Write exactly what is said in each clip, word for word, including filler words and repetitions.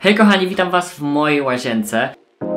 Hej kochani, witam was w mojej łazience.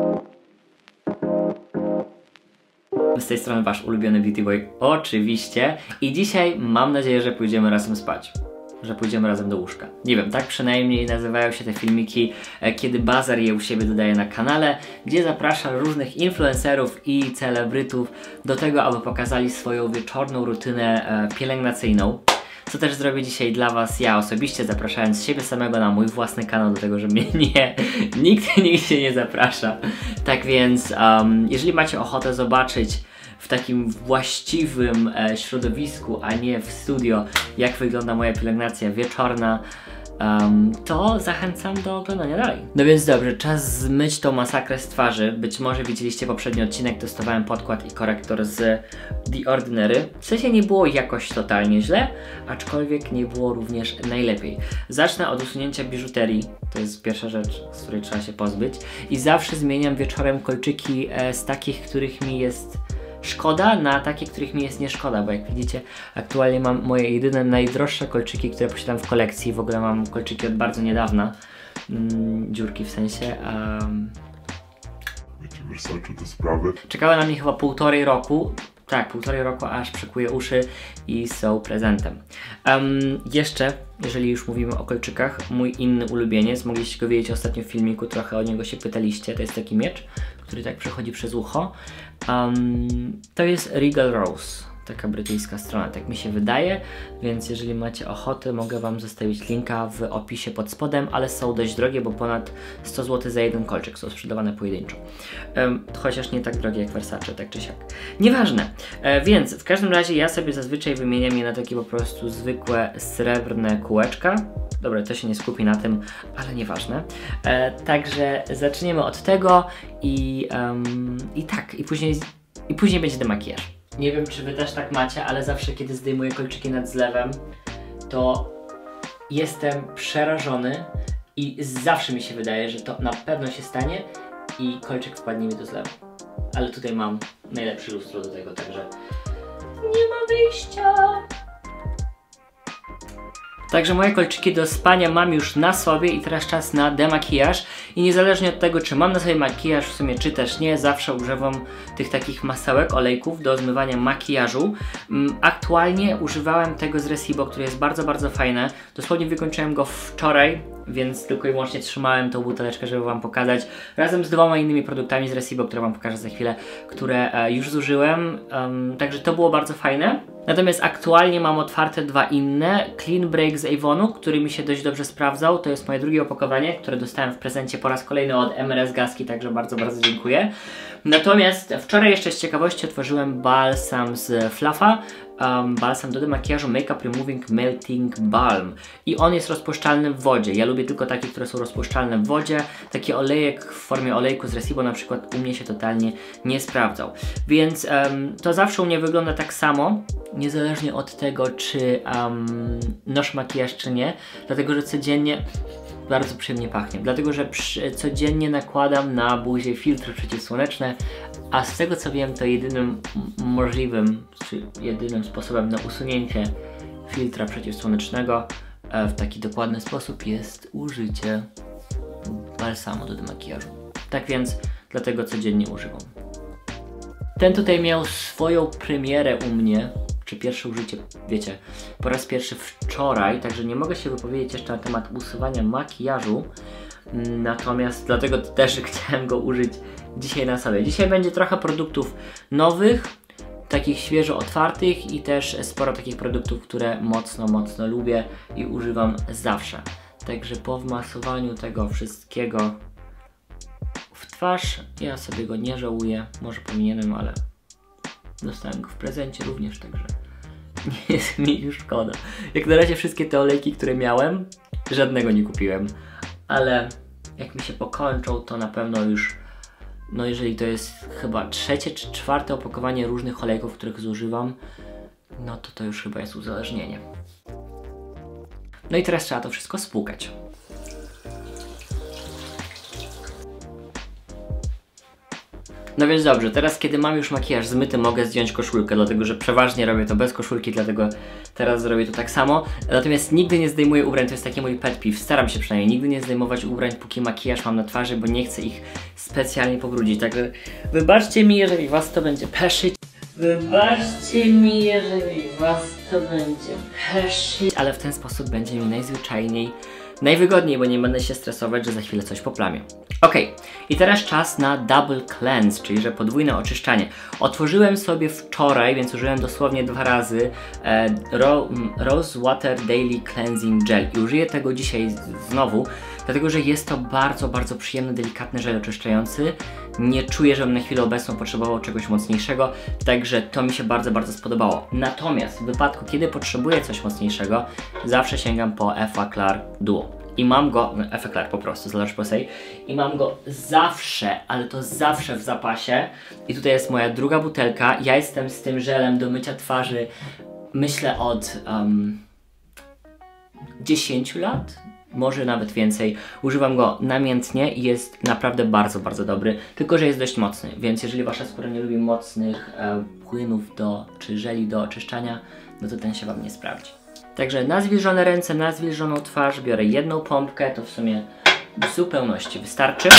Z tej strony wasz ulubiony Beauty Boy, oczywiście. I dzisiaj mam nadzieję, że pójdziemy razem spać. Że pójdziemy razem do łóżka. Nie wiem, tak przynajmniej nazywają się te filmiki, kiedy Bazar je u siebie dodaje na kanale, gdzie zaprasza różnych influencerów i celebrytów do tego, aby pokazali swoją wieczorną rutynę e, pielęgnacyjną. Co też zrobię dzisiaj dla was ja osobiście, zapraszając siebie samego na mój własny kanał, do tego, że mnie nie, nikt nigdzie nie zaprasza. Tak więc, um, jeżeli macie ochotę zobaczyć w takim właściwym e, środowisku, a nie w studio, jak wygląda moja pielęgnacja wieczorna, um, to zachęcam do oglądania dalej. No więc dobrze, czas zmyć tą masakrę z twarzy. Być może widzieliście poprzedni odcinek, testowałem podkład i korektor z The Ordinary. W sensie nie było jakoś totalnie źle, aczkolwiek nie było również najlepiej. Zacznę od usunięcia biżuterii, to jest pierwsza rzecz, z której trzeba się pozbyć. I zawsze zmieniam wieczorem kolczyki e, z takich, których mi jest szkoda, na takie, których mi jest nie szkoda, bo jak widzicie, aktualnie mam moje jedyne najdroższe kolczyki, które posiadam w kolekcji. W ogóle mam kolczyki od bardzo niedawna. Mm, dziurki w sensie. Um... Wiecie, Versace te sprawy. Czekały na mnie chyba półtorej roku. Tak, półtorej roku, aż przykuję uszy i są prezentem. Um, jeszcze, jeżeli już mówimy o kolczykach, mój inny ulubieniec, mogliście go wiedzieć ostatnio w filmiku, trochę o niego się pytaliście, to jest taki miecz, który tak przechodzi przez ucho. Um, to jest Regal Rose, taka brytyjska strona, tak mi się wydaje, więc jeżeli macie ochotę, mogę wam zostawić linka w opisie pod spodem, ale są dość drogie, bo ponad sto złotych za jeden kolczyk, są sprzedawane pojedynczo. Um, chociaż nie tak drogie jak Versace, tak czy siak. Nieważne, e, więc w każdym razie ja sobie zazwyczaj wymieniam je na takie po prostu zwykłe srebrne kółeczka. Dobra, to się nie skupi na tym, ale nieważne. E, także zaczniemy od tego i, um, i tak, i później, i później będzie demakijaż. Nie wiem, czy wy też tak macie, ale zawsze kiedy zdejmuję kolczyki nad zlewem, to jestem przerażony i zawsze mi się wydaje, że to na pewno się stanie i kolczyk wpadnie mi do zlewu. Ale tutaj mam najlepsze lustro do tego, także nie ma wyjścia. Także moje kolczyki do spania mam już na sobie i teraz czas na demakijaż. I niezależnie od tego, czy mam na sobie makijaż w sumie, czy też nie, zawsze używam tych takich masełek, olejków do zmywania makijażu. Aktualnie używałem tego z Recibo, które jest bardzo, bardzo fajne. Dosłownie wykończyłem go wczoraj, więc tylko i wyłącznie trzymałem tą buteleczkę, żeby wam pokazać. Razem z dwoma innymi produktami z Recibo, które wam pokażę za chwilę, które e, już zużyłem. Um, także to było bardzo fajne. Natomiast aktualnie mam otwarte dwa inne. Clean Break z Avonu, który mi się dość dobrze sprawdzał. To jest moje drugie opakowanie, które dostałem w prezencie po raz kolejny od M R S Gaski, także bardzo, bardzo dziękuję. Natomiast wczoraj jeszcze z ciekawości otworzyłem balsam z Fluffa. Um, balsam do demakijażu Makeup Removing Melting Balm. I on jest rozpuszczalny w wodzie. Ja lubię tylko takie, które są rozpuszczalne w wodzie. Taki olejek w formie olejku z Recibo na przykład u mnie się totalnie nie sprawdzał. Więc um, to zawsze u mnie wygląda tak samo, niezależnie od tego, czy um, noszę makijaż, czy nie. Dlatego, że codziennie bardzo przyjemnie pachnie. Dlatego, że przy, codziennie nakładam na buzię filtry przeciwsłoneczne, a z tego co wiem, to jedynym możliwym, czy jedynym sposobem na usunięcie filtra przeciwsłonecznego e, w taki dokładny sposób jest użycie balsamu do demakijażu. Tak więc dlatego codziennie używam. Ten tutaj miał swoją premierę u mnie, czy pierwsze użycie, wiecie, po raz pierwszy wczoraj, także nie mogę się wypowiedzieć jeszcze na temat usuwania makijażu, natomiast dlatego też chciałem go użyć dzisiaj na sobie. Dzisiaj będzie trochę produktów nowych, takich świeżo otwartych i też sporo takich produktów, które mocno, mocno lubię i używam zawsze. Także po wmasowaniu tego wszystkiego w twarz, ja sobie go nie żałuję, może powinienem, ale dostałem go w prezencie również, także nie jest mi już szkoda. Jak na razie wszystkie te olejki, które miałem, żadnego nie kupiłem, ale jak mi się pokończą, to na pewno już, no jeżeli to jest chyba trzecie czy czwarte opakowanie różnych olejków, których zużywam, no to to już chyba jest uzależnienie. No i teraz trzeba to wszystko spłukać. No więc dobrze, teraz kiedy mam już makijaż zmyty, mogę zdjąć koszulkę, dlatego że przeważnie robię to bez koszulki, dlatego teraz zrobię to tak samo. Natomiast nigdy nie zdejmuję ubrań, to jest taki mój pet peeve, staram się przynajmniej nigdy nie zdejmować ubrań, póki makijaż mam na twarzy, bo nie chcę ich specjalnie pobrudzić. Także wybaczcie mi, jeżeli was to będzie peszyć. Wybaczcie mi, jeżeli was to będzie peszyć. Ale w ten sposób będzie mi najzwyczajniej, najwygodniej, bo nie będę się stresować, że za chwilę coś poplamię. Ok, i teraz czas na double cleanse, czyli że podwójne oczyszczanie. Otworzyłem sobie wczoraj, więc użyłem dosłownie dwa razy e, Ro, Rose Water Daily Cleansing Gel i użyję tego dzisiaj znowu, dlatego że jest to bardzo, bardzo przyjemny, delikatny żel oczyszczający. Nie czuję, żebym na chwilę obecną potrzebował czegoś mocniejszego, także to mi się bardzo, bardzo spodobało. Natomiast w wypadku, kiedy potrzebuję coś mocniejszego, zawsze sięgam po Effaclar Duo. I mam go, no, Effaclar po prostu, zależy po sej. I mam go zawsze, ale to zawsze w zapasie. I tutaj jest moja druga butelka. Ja jestem z tym żelem do mycia twarzy, myślę od um, dziesięciu lat. Może nawet więcej. Używam go namiętnie i jest naprawdę bardzo, bardzo dobry. Tylko że jest dość mocny, więc jeżeli wasza skóra nie lubi mocnych e, płynów do, czy żeli do oczyszczania, no to ten się wam nie sprawdzi. Także na zwilżone ręce, na zwilżoną twarz biorę jedną pompkę, to w sumie w zupełności wystarczy.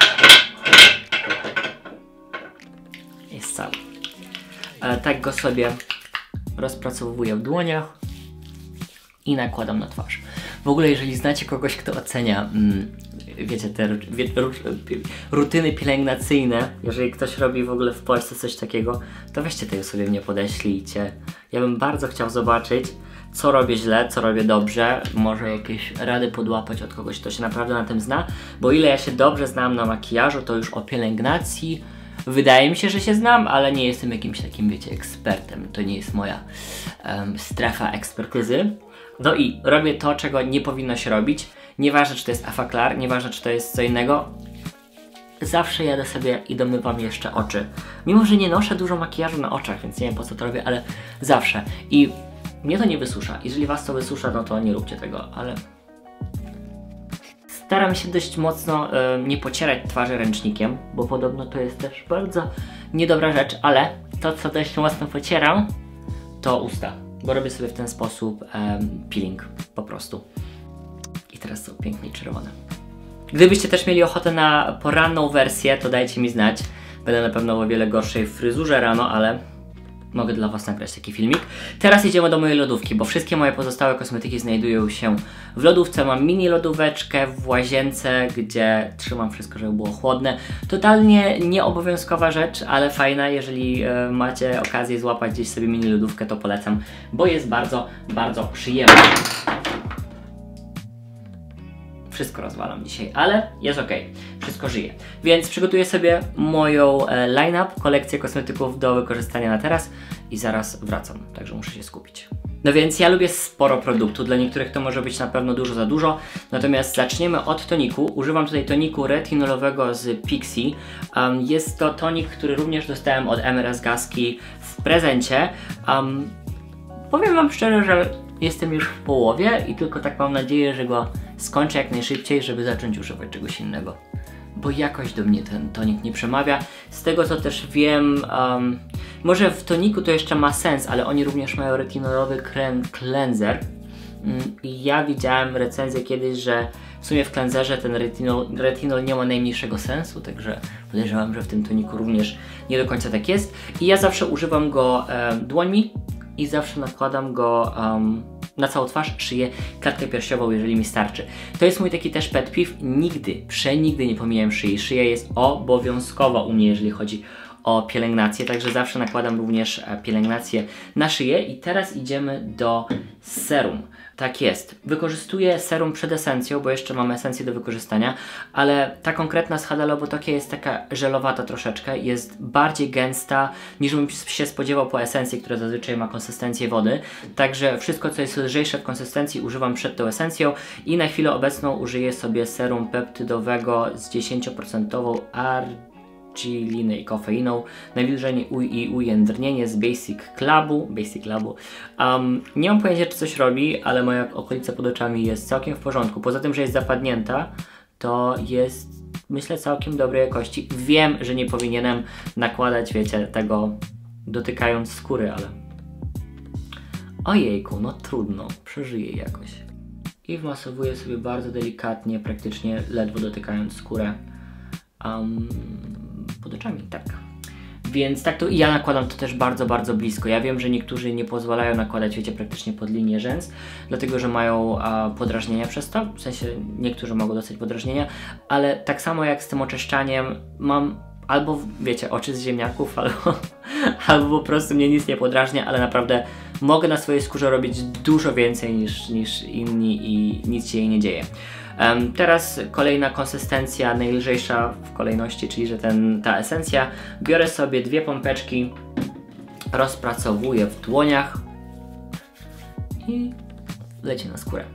Jest cały. E, tak go sobie rozpracowuję w dłoniach i nakładam na twarz. W ogóle jeżeli znacie kogoś, kto ocenia, mm, wiecie, te wie, rutyny pielęgnacyjne, jeżeli ktoś robi w ogóle w Polsce coś takiego, to weźcie tej osobie mnie podeślijcie. Ja bym bardzo chciał zobaczyć, co robię źle, co robię dobrze, może jakieś rady podłapać od kogoś, kto się naprawdę na tym zna, bo ile ja się dobrze znam na makijażu, to już o pielęgnacji wydaje mi się, że się znam, ale nie jestem jakimś takim, wiecie, ekspertem. To nie jest moja um, strefa ekspertyzy. No i robię to, czego nie powinno się robić. Nieważne, czy to jest Effaclar, nieważne, czy to jest co innego. Zawsze jadę sobie i domywam jeszcze oczy. Mimo, że nie noszę dużo makijażu na oczach, więc nie wiem, po co to robię, ale zawsze. I mnie to nie wysusza. Jeżeli was to wysusza, no to nie róbcie tego, ale staram się dość mocno y, nie pocierać twarzy ręcznikiem, bo podobno to jest też bardzo niedobra rzecz, ale to, co dość mocno pocieram, to usta, bo robię sobie w ten sposób um, peeling, po prostu. I teraz są pięknie czerwone. Gdybyście też mieli ochotę na poranną wersję, to dajcie mi znać. Będę na pewno o wiele gorszej fryzurze rano, ale mogę dla was nagrać taki filmik. Teraz idziemy do mojej lodówki, bo wszystkie moje pozostałe kosmetyki znajdują się w lodówce. Mam mini lodóweczkę w łazience, gdzie trzymam wszystko, żeby było chłodne. Totalnie nieobowiązkowa rzecz, ale fajna. Jeżeli e, macie okazję złapać gdzieś sobie mini lodówkę, to polecam, bo jest bardzo, bardzo przyjemna. Wszystko rozwalam dzisiaj, ale jest ok, wszystko żyje. Więc przygotuję sobie moją e, line-up, kolekcję kosmetyków do wykorzystania na teraz i zaraz wracam, także muszę się skupić. No więc ja lubię sporo produktu, dla niektórych to może być na pewno dużo za dużo, natomiast zaczniemy od toniku. Używam tutaj toniku retinolowego z Pixi. Um, jest to tonik, który również dostałem od M R S Gaski w prezencie. Um, powiem wam szczerze, że jestem już w połowie i tylko tak mam nadzieję, że go skończę jak najszybciej, żeby zacząć używać czegoś innego. Bo jakoś do mnie ten tonik nie przemawia. Z tego co też wiem, um, może w toniku to jeszcze ma sens, ale oni również mają retinolowy krem cleanser. Mm, I ja widziałem recenzję kiedyś, że w sumie w cleanserze ten retinol, retinol nie ma najmniejszego sensu, także podejrzewam, że w tym toniku również nie do końca tak jest. I ja zawsze używam go um, dłońmi i zawsze nakładam go um, na całą twarz, szyję, klatkę piersiową, jeżeli mi starczy. To jest mój taki też pet peeve. Nigdy, przenigdy nie pomijam szyi. Szyja jest obowiązkowa u mnie, jeżeli chodzi o pielęgnację, także zawsze nakładam również pielęgnację na szyję. I teraz idziemy do serum. Tak jest. Wykorzystuję serum przed esencją, bo jeszcze mam esencję do wykorzystania, ale ta konkretna z Hada Lobotokia jest taka żelowata troszeczkę, jest bardziej gęsta niż bym się spodziewał po esencji, która zazwyczaj ma konsystencję wody. Także wszystko, co jest lżejsze w konsystencji, używam przed tą esencją i na chwilę obecną użyję sobie serum peptydowego z dziesięcioprocentową argiliną i kofeiną, nawilżenie i ujędrnienie z Basic Clubu. Basic Clubu. Um, nie mam pojęcia, czy coś robi, ale moja okolica pod oczami jest całkiem w porządku. Poza tym, że jest zapadnięta, to jest myślę, całkiem dobrej jakości. Wiem, że nie powinienem nakładać, wiecie, tego dotykając skóry, ale ojejku, no trudno, przeżyję jakoś. I wmasowuję sobie bardzo delikatnie, praktycznie ledwo dotykając skórę um, pod oczami, tak. Więc tak to ja nakładam to też bardzo, bardzo blisko. Ja wiem, że niektórzy nie pozwalają nakładać, wiecie, praktycznie pod linię rzęs, dlatego że mają a, podrażnienia przez to, w sensie niektórzy mogą dostać podrażnienia, ale tak samo jak z tym oczyszczaniem mam albo, wiecie, oczy z ziemniaków, albo, albo po prostu mnie nic nie podrażnia, ale naprawdę mogę na swojej skórze robić dużo więcej niż, niż inni i nic się jej nie dzieje. Um, teraz kolejna konsystencja, najlżejsza w kolejności, czyli że ten, ta esencja. Biorę sobie dwie pompeczki, rozpracowuję w dłoniach i leci na skórę.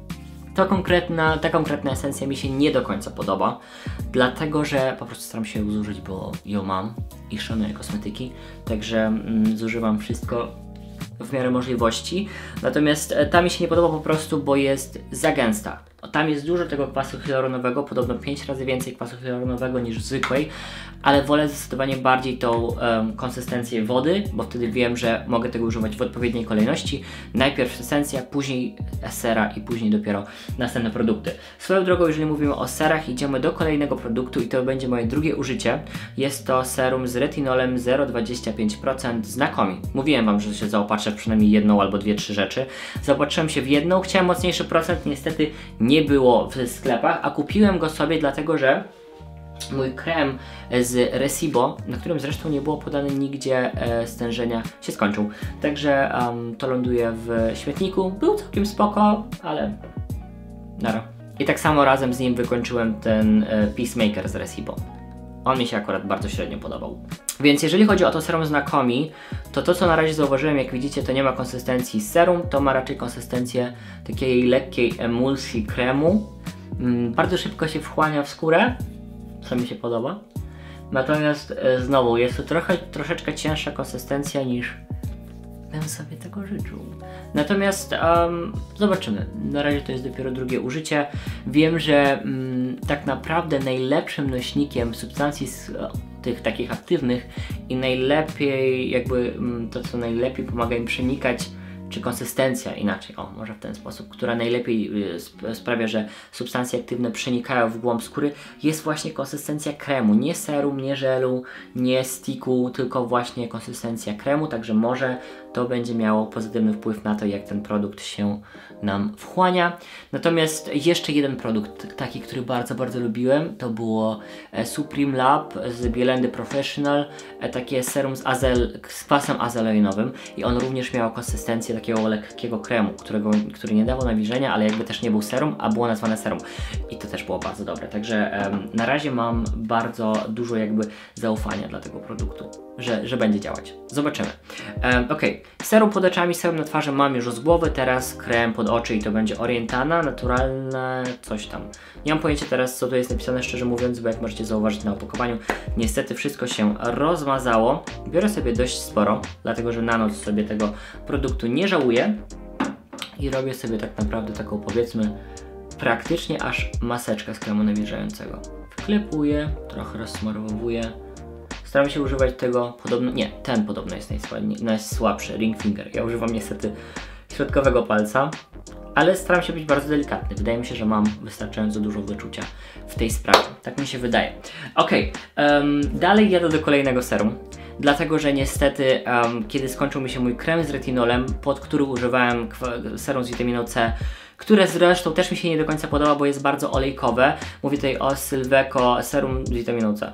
To konkretna, ta konkretna esencja mi się nie do końca podoba, dlatego że po prostu staram się ją zużyć, bo ją mam i szanuję kosmetyki, także mm, zużywam wszystko w miarę możliwości. Natomiast ta mi się nie podoba po prostu, bo jest za gęsta. Tam jest dużo tego kwasu hialuronowego, podobno pięć razy więcej kwasu hialuronowego niż zwykłej, ale wolę zdecydowanie bardziej tą um, konsystencję wody, bo wtedy wiem, że mogę tego używać w odpowiedniej kolejności. Najpierw esencja, później sera i później dopiero następne produkty. Swoją drogą, jeżeli mówimy o serach, idziemy do kolejnego produktu i to będzie moje drugie użycie. Jest to serum z retinolem zero przecinek dwadzieścia pięć procent znakomi. Mówiłem wam, że się zaopatrzę w przynajmniej jedną albo dwie, trzy rzeczy. Zaopatrzyłem się w jedną, chciałem mocniejszy procent, niestety nie było w sklepach, a kupiłem go sobie dlatego, że mój krem z Recibo, na którym zresztą nie było podane nigdzie e, stężenia, się skończył. Także um, to ląduje w śmietniku. Był całkiem spoko, ale nara. I tak samo razem z nim wykończyłem ten e, Peacemaker z Recibo. On mi się akurat bardzo średnio podobał. Więc jeżeli chodzi o to serum z Nakomi, to to co na razie zauważyłem, jak widzicie, to nie ma konsystencji serum, to ma raczej konsystencję takiej lekkiej emulsji kremu. Mm, bardzo szybko się wchłania w skórę, co mi się podoba. Natomiast e, znowu jest to trochę, troszeczkę cięższa konsystencja niż bym sobie tego życzył. Natomiast um, zobaczymy. Na razie to jest dopiero drugie użycie. Wiem, że um, tak naprawdę najlepszym nośnikiem substancji z, o, tych takich aktywnych i najlepiej jakby um, to co najlepiej pomaga im przenikać, czy konsystencja inaczej, o może w ten sposób, która najlepiej y, sp sprawia, że substancje aktywne przenikają w głąb skóry, jest właśnie konsystencja kremu, nie serum, nie żelu, nie sticku, tylko właśnie konsystencja kremu, także może to będzie miało pozytywny wpływ na to, jak ten produkt się nam wchłania. Natomiast jeszcze jeden produkt, taki, który bardzo, bardzo lubiłem, to było e, Supreme Lab z Bielendy Professional, e, takie serum z, azel, z kwasem azeleinowym i on również miał konsystencję takiego lekkiego kremu, którego, który nie dawał nawilżenia, ale jakby też nie był serum, a było nazwane serum. I to też było bardzo dobre, także em, na razie mam bardzo dużo jakby zaufania dla tego produktu, że, że będzie działać. Zobaczymy. Um, ok, serum pod oczami, serum na twarzy mam już z głowy, teraz krem pod oczy i to będzie Orientana, naturalne coś tam. Nie mam pojęcia teraz, co tu jest napisane, szczerze mówiąc, bo jak możecie zauważyć na opakowaniu, niestety wszystko się rozmazało. Biorę sobie dość sporo, dlatego że na noc sobie tego produktu nie żałuję i robię sobie tak naprawdę taką, powiedzmy, praktycznie aż maseczkę z kremu nawilżającego. Wklepuję, trochę rozsmarowuję. Staram się używać tego podobno, nie, ten podobno jest najsłabszy, ring finger. Ja używam niestety środkowego palca, ale staram się być bardzo delikatny. Wydaje mi się, że mam wystarczająco dużo wyczucia w tej sprawie. Tak mi się wydaje. Ok, um, dalej jadę do kolejnego serum. Dlatego, że niestety, um, kiedy skończył mi się mój krem z retinolem, pod który używałem serum z witaminą C, które zresztą też mi się nie do końca podoba, bo jest bardzo olejkowe. Mówię tutaj o Sylveco serum z witaminą C.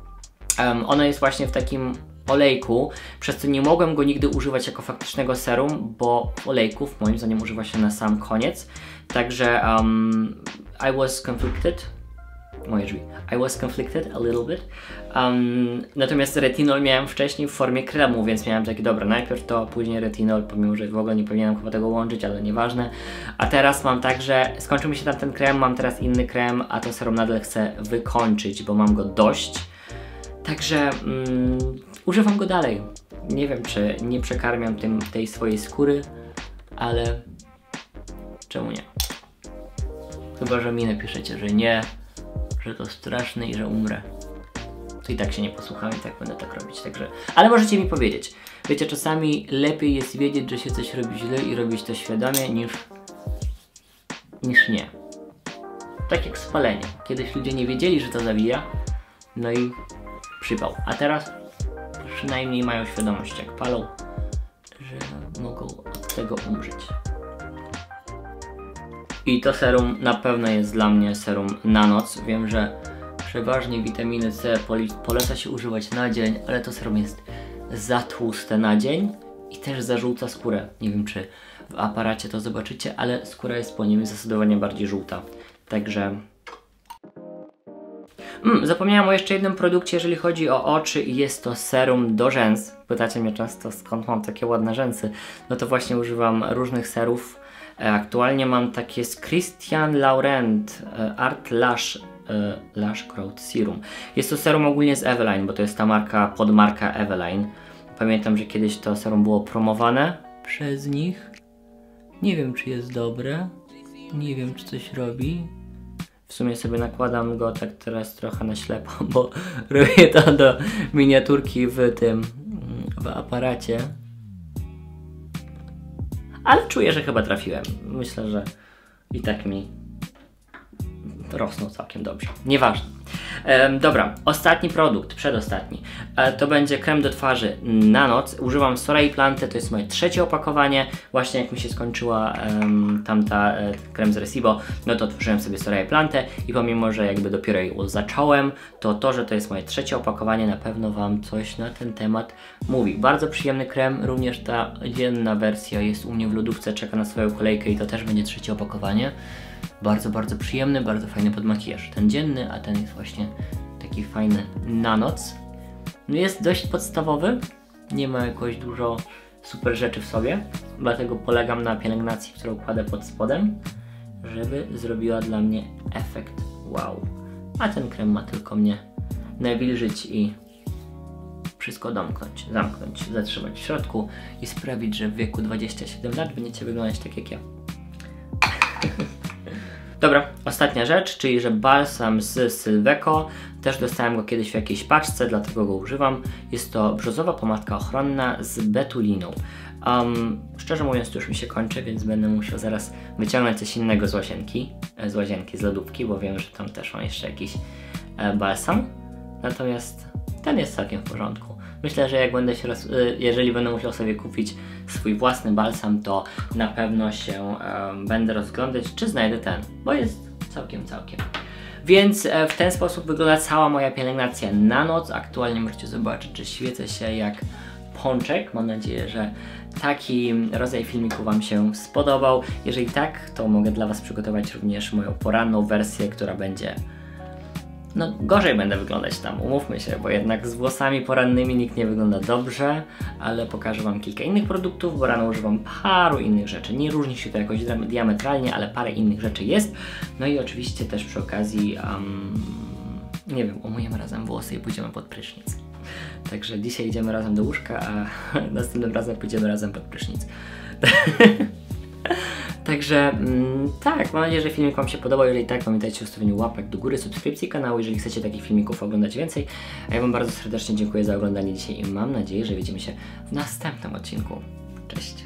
Um, ono jest właśnie w takim olejku, przez co nie mogłem go nigdy używać jako faktycznego serum, bo olejków moim zdaniem używa się na sam koniec. Także um, I was conflicted. Moje drzwi. I was conflicted a little bit. Um, natomiast retinol miałem wcześniej w formie kremu, więc miałem takie, dobra, najpierw to, później retinol, pomimo że w ogóle nie powinienem chyba tego łączyć, ale nieważne. A teraz mam tak, że skończył mi się tam ten krem, mam teraz inny krem, a to serum nadal chcę wykończyć, bo mam go dość. Także mm, używam go dalej. Nie wiem, czy nie przekarmiam tym, tej swojej skóry, ale czemu nie? Chyba że mi napiszecie, że nie, że to straszne i że umrę, to i tak się nie posłucham i tak będę tak robić, także... Ale możecie mi powiedzieć, wiecie, czasami lepiej jest wiedzieć, że się coś robi źle i robić to świadomie, niż... niż nie. Tak jak spalenie. Kiedyś ludzie nie wiedzieli, że to zabija, no i przypał. A teraz przynajmniej mają świadomość, jak palą, że mogą od tego umrzeć. I to serum na pewno jest dla mnie serum na noc. Wiem, że przeważnie witaminy C poleca się używać na dzień, ale to serum jest za tłuste na dzień i też zażółca skórę. Nie wiem, czy w aparacie to zobaczycie, ale skóra jest po nim zdecydowanie bardziej żółta. Także... Mm, zapomniałam o jeszcze jednym produkcie, jeżeli chodzi o oczy, i jest to serum do rzęs. Pytacie mnie często, skąd mam takie ładne rzęsy. No to właśnie używam różnych serów. Aktualnie mam takie z Christian Laurent Art Lash, Lash Growth Serum. Jest to serum ogólnie z Eveline, bo to jest ta marka, podmarka Eveline. Pamiętam, że kiedyś to serum było promowane przez nich. Nie wiem, czy jest dobre. Nie wiem, czy coś robi. W sumie sobie nakładam go tak teraz trochę na ślepo, bo robię to do miniaturki w tym, w aparacie. Ale czuję, że chyba trafiłem. Myślę, że i tak mi rosną całkiem dobrze. Nieważne. Ehm, dobra, ostatni produkt, przedostatni. E, to będzie krem do twarzy na noc. Używam Soraya Plante, to jest moje trzecie opakowanie. Właśnie jak mi się skończyła em, tamta e, krem z Recibo, no to otworzyłem sobie Soraya Plante i pomimo, że jakby dopiero ją zacząłem, to to, że to jest moje trzecie opakowanie, na pewno Wam coś na ten temat mówi. Bardzo przyjemny krem, również ta dzienna wersja jest u mnie w lodówce, czeka na swoją kolejkę i to też będzie trzecie opakowanie. Bardzo, bardzo przyjemny, bardzo fajny pod makijaż. Ten dzienny, a ten jest właśnie taki fajny na noc. Jest dość podstawowy, nie ma jakoś dużo super rzeczy w sobie, dlatego polegam na pielęgnacji, którą kładę pod spodem, żeby zrobiła dla mnie efekt wow. A ten krem ma tylko mnie nawilżyć i wszystko domknąć, zamknąć, zatrzymać w środku i sprawić, że w wieku dwudziestu siedmiu lat będziecie wyglądać tak jak ja. Dobra, ostatnia rzecz, czyli że balsam z Sylveco. Też dostałem go kiedyś w jakiejś paczce, dlatego go używam. Jest to brzozowa pomadka ochronna z betuliną. Um, szczerze mówiąc, to już mi się kończy, więc będę musiał zaraz wyciągnąć coś innego z łazienki, z łazienki, z lodówki, bo wiem, że tam też mam jeszcze jakiś e, balsam. Natomiast ten jest całkiem w porządku. Myślę, że jak będę się roz... jeżeli będę musiał sobie kupić swój własny balsam, to na pewno się um, będę rozglądać, czy znajdę ten, bo jest całkiem, całkiem. Więc e, w ten sposób wygląda cała moja pielęgnacja na noc. Aktualnie możecie zobaczyć, że świecę się jak pączek. Mam nadzieję, że taki rodzaj filmiku Wam się spodobał. Jeżeli tak, to mogę dla Was przygotować również moją poranną wersję, która będzie... No gorzej będę wyglądać tam, umówmy się, bo jednak z włosami porannymi nikt nie wygląda dobrze, ale pokażę Wam kilka innych produktów, bo rano używam paru innych rzeczy. Nie różni się to jakoś diametralnie, ale parę innych rzeczy jest. No i oczywiście też przy okazji, um, nie wiem, umyjemy razem włosy i pójdziemy pod prysznic. Także dzisiaj idziemy razem do łóżka, a następnym razem pójdziemy razem pod prysznic. Także mm, tak, mam nadzieję, że filmik Wam się podobał. Jeżeli tak, pamiętajcie o ustawieniu łapek do góry, subskrypcji kanału, jeżeli chcecie takich filmików oglądać więcej. A ja Wam bardzo serdecznie dziękuję za oglądanie dzisiaj i mam nadzieję, że widzimy się w następnym odcinku. Cześć!